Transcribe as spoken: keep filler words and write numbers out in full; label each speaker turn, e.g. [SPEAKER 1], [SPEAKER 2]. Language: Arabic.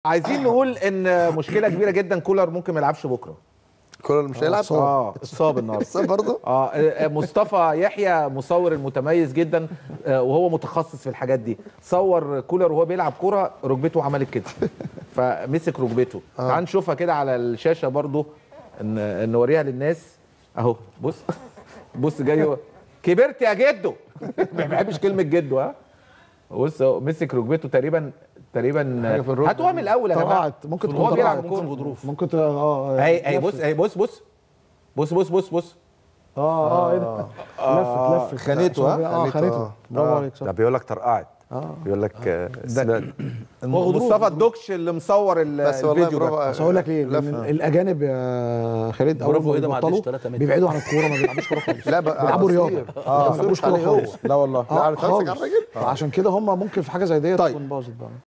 [SPEAKER 1] عايزين نقول ان مشكله كبيره جدا، كولر ممكن ما يلعبش بكره.
[SPEAKER 2] كولر مش هيلعب؟
[SPEAKER 1] اه اتصاب النهارده.
[SPEAKER 2] اتصاب برضه؟
[SPEAKER 1] اه مصطفى يحيى مصور المتميز جدا وهو متخصص في الحاجات دي، صور كولر وهو بيلعب كوره ركبته عملت كده فمسك ركبته.
[SPEAKER 2] آه.
[SPEAKER 1] تعال نشوفها كده على الشاشه برضه، ان نوريها للناس اهو. بص بص جاي، كبرت يا جدو. ما بحبش كلمه جدو. ها بص مسك ركبته تقريبا تقريبا. هاتوها من الاول يا جماعه.
[SPEAKER 3] ممكن
[SPEAKER 1] هو بيلعب
[SPEAKER 3] كوره
[SPEAKER 1] غضروف.
[SPEAKER 3] ممكن اه
[SPEAKER 1] اهي اهي بص اهي بص بص بص بص بص بص
[SPEAKER 3] اه اه ايه ده؟ لفت لفت
[SPEAKER 2] خانته.
[SPEAKER 3] اه خانته. برافو عليك.
[SPEAKER 4] ده بيقول لك طرقعت. اه بيقول لك سمعت.
[SPEAKER 1] مصطفى الدوكش اللي مصور الفيديو ده.
[SPEAKER 3] بس اقول لك ليه؟ لان الاجانب يا خالد اول ما بيبطلوا بيبعدوا عن الكوره، ما بيلعبوش كوره خالص.
[SPEAKER 2] لا
[SPEAKER 3] بيلعبوا رياضه ما بيلعبوش كوره خالص.
[SPEAKER 1] لا والله.
[SPEAKER 3] لا خالص. عشان كده هم ممكن في حاجه زي ديت تكون باظت بقى.